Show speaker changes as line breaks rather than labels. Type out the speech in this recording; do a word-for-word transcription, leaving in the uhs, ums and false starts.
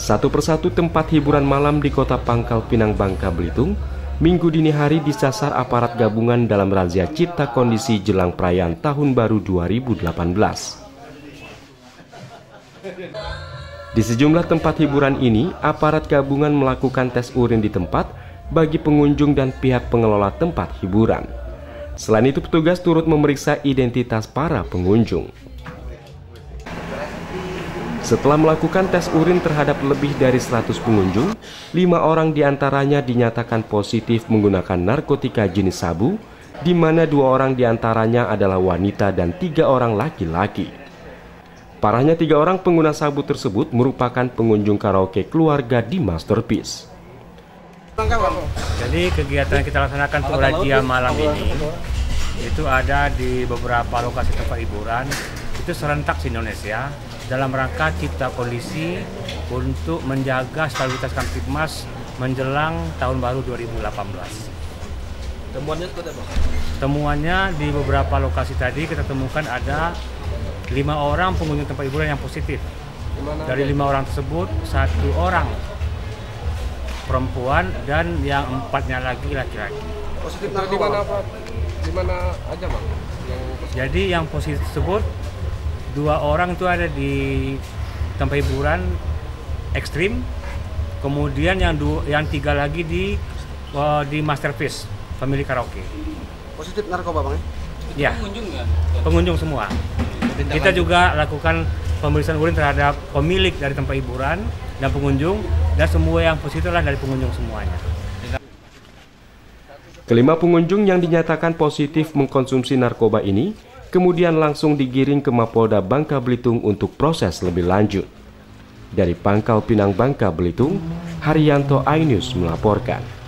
Satu persatu tempat hiburan malam di kota Pangkal Pinang, Bangka Belitung, Minggu dini hari disasar aparat gabungan dalam razia cipta kondisi jelang perayaan Tahun Baru dua ribu delapan belas. Di sejumlah tempat hiburan ini, aparat gabungan melakukan tes urin di tempat bagi pengunjung dan pihak pengelola tempat hiburan. Selain itu, petugas turut memeriksa identitas para pengunjung. Setelah melakukan tes urin terhadap lebih dari seratus pengunjung, lima orang diantaranya dinyatakan positif menggunakan narkotika jenis sabu, di mana dua orang diantaranya adalah wanita dan tiga orang laki-laki. Parahnya, tiga orang pengguna sabu tersebut merupakan pengunjung karaoke keluarga di Masterpiece.
Jadi kegiatan yang kita laksanakan untuk razia malam ini itu ada di beberapa lokasi tempat hiburan, itu serentak di Indonesia, dalam rangka cipta kondisi untuk menjaga stabilitas Kamtibmas menjelang Tahun Baru dua ribu delapan belas.
Temuannya seperti apa?
Temuannya di beberapa lokasi tadi kita temukan ada lima orang pengunjung tempat hiburan yang positif.
Dimana?
Dari lima orang tersebut, satu orang perempuan dan yang empatnya lagi laki-laki.
Positif di mana Pak? Di mana aja Bang? Yang positif.
Jadi yang positif tersebut dua orang itu ada di tempat hiburan ekstrim, kemudian yang dua, yang tiga lagi di uh, di Masterpiece Family Karaoke.
Positif narkoba Bang
Ya?
Ya?
Pengunjung ya? Pengunjung semua. Kita juga lakukan pemeriksaan urin terhadap pemilik dari tempat hiburan dan pengunjung, dan semua yang positif adalah dari pengunjung semuanya.
Kelima pengunjung yang dinyatakan positif mengkonsumsi narkoba ini kemudian langsung digiring ke Mapolda Bangka Belitung untuk proses lebih lanjut. Dari Pangkal Pinang, Bangka Belitung, Haryanto iNews melaporkan.